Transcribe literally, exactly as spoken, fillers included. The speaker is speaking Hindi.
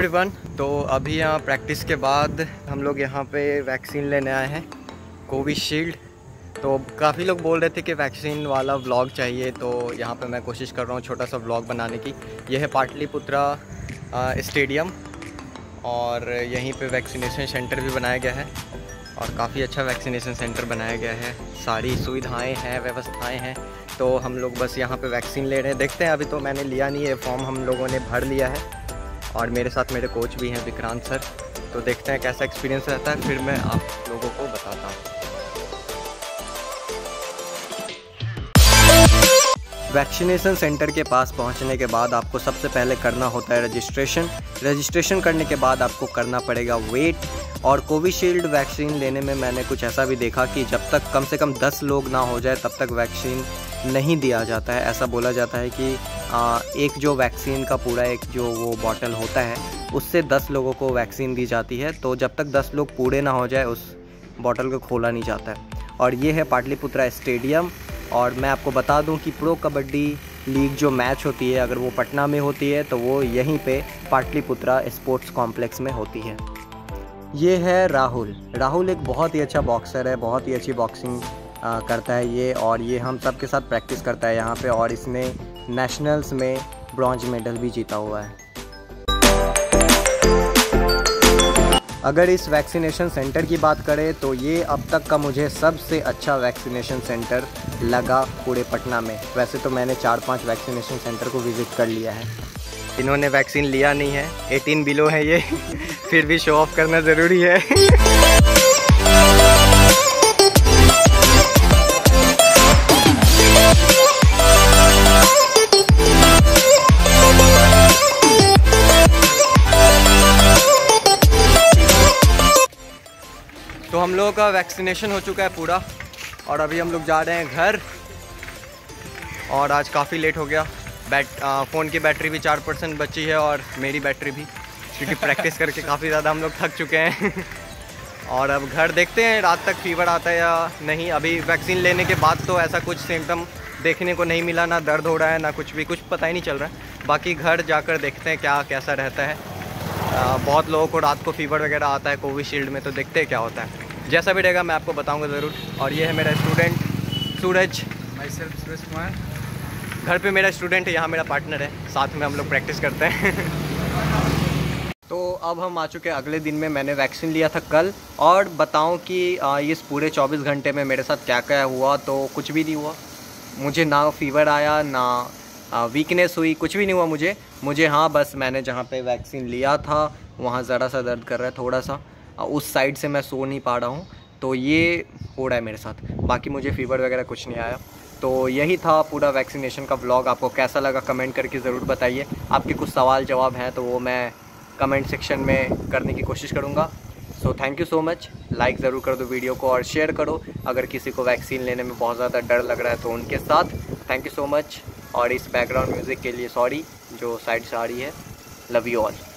एवरीवन, तो अभी यहाँ प्रैक्टिस के बाद हम लोग यहाँ पे वैक्सीन लेने आए हैं, कोविशील्ड। तो काफ़ी लोग बोल रहे थे कि वैक्सीन वाला व्लॉग चाहिए, तो यहाँ पे मैं कोशिश कर रहा हूँ छोटा सा व्लॉग बनाने की। यह है पाटलिपुत्रा स्टेडियम और यहीं पे वैक्सीनेशन सेंटर भी बनाया गया है और काफ़ी अच्छा वैक्सीनेशन सेंटर बनाया गया है। सारी सुविधाएँ हैं, व्यवस्थाएँ हैं। तो हम लोग बस यहाँ पे वैक्सीन ले रहे हैं। देखते हैं, अभी तो मैंने लिया नहीं है, फॉर्म हम लोगों ने भर लिया है और मेरे साथ मेरे कोच भी हैं विक्रांत सर। तो देखते हैं कैसा एक्सपीरियंस रहता है, फिर मैं आप लोगों को बताता हूँ। वैक्सीनेशन सेंटर के पास पहुंचने के बाद आपको सबसे पहले करना होता है रजिस्ट्रेशन। रजिस्ट्रेशन करने के बाद आपको करना पड़ेगा वेट। और कोविशील्ड वैक्सीन लेने में मैंने कुछ ऐसा भी देखा कि जब तक कम से कम दस लोग ना हो जाए तब तक वैक्सीन नहीं दिया जाता है। ऐसा बोला जाता है कि आ, एक जो वैक्सीन का पूरा एक जो वो बॉटल होता है उससे दस लोगों को वैक्सीन दी जाती है। तो जब तक दस लोग पूरे ना हो जाए उस बॉटल को खोला नहीं जाता है। और ये है पाटलिपुत्रा स्टेडियम। और मैं आपको बता दूं कि प्रो कबड्डी लीग जो मैच होती है अगर वो पटना में होती है तो वो यहीं पे पाटलिपुत्रा स्पोर्ट्स कॉम्प्लेक्स में होती है। ये है राहुल। राहुल एक बहुत ही अच्छा बॉक्सर है, बहुत ही अच्छी बॉक्सिंग आ, करता है ये, और ये हम सब के साथ प्रैक्टिस करता है यहाँ पे। और इसने नेशनल्स में ब्रॉन्ज मेडल भी जीता हुआ है। अगर इस वैक्सीनेशन सेंटर की बात करें तो ये अब तक का मुझे सबसे अच्छा वैक्सीनेशन सेंटर लगा पूरे पटना में। वैसे तो मैंने चार पांच वैक्सीनेशन सेंटर को विज़िट कर लिया है। इन्होंने वैक्सीन लिया नहीं है, अठारह बिलो है ये फिर भी शो ऑफ करना ज़रूरी है। तो हम लोगों का वैक्सीनेशन हो चुका है पूरा और अभी हम लोग जा रहे हैं घर। और आज काफ़ी लेट हो गया। बैट फ़ोन की बैटरी भी चार परसेंट बची है और मेरी बैटरी भी, क्योंकि प्रैक्टिस करके काफ़ी ज़्यादा हम लोग थक चुके हैं। और अब घर देखते हैं रात तक फीवर आता है या नहीं। अभी वैक्सीन लेने के बाद तो ऐसा कुछ सिम्टम देखने को नहीं मिला, ना दर्द हो रहा है ना कुछ भी, कुछ पता ही नहीं चल रहा है। बाकी घर जाकर देखते हैं क्या कैसा रहता है। आ, बहुत लोगों को रात को फीवर वगैरह आता है कोविशील्ड में, तो देखते हैं क्या होता है। जैसा भी रहेगा मैं आपको बताऊंगा ज़रूर। और ये है मेरा student Suraj. Myself Suraj Kumar. घर पे मेरा स्टूडेंट है, यहाँ मेरा पार्टनर है, साथ में हम लोग प्रैक्टिस करते हैं। तो अब हम आ चुके हैं अगले दिन में। मैंने वैक्सीन लिया था कल, और बताऊं कि इस पूरे चौबीस घंटे में मेरे साथ क्या क्या हुआ, तो कुछ भी नहीं हुआ मुझे। ना फीवर आया, ना वीकनेस हुई, कुछ भी नहीं हुआ मुझे मुझे हाँ, बस मैंने जहाँ पे वैक्सीन लिया था वहाँ ज़रा सा दर्द कर रहा है थोड़ा सा, उस साइड से मैं सो नहीं पा रहा हूँ, तो ये हो रहा है मेरे साथ। बाकी मुझे फ़ीवर वगैरह कुछ नहीं आया। तो यही था पूरा वैक्सीनेशन का व्लॉग। आपको कैसा लगा कमेंट करके ज़रूर बताइए। आपके कुछ सवाल जवाब हैं तो वो मैं कमेंट सेक्शन में करने की कोशिश करूँगा। So thank you so much. Like ज़रूर कर दो वीडियो को और शेयर करो अगर किसी को वैक्सीन लेने में बहुत ज़्यादा डर लग रहा है तो उनके साथ। Thank you so much. और इस बैकग्राउंड म्यूज़िक के लिए सॉरी जो साइड से आ रही है। Love you all.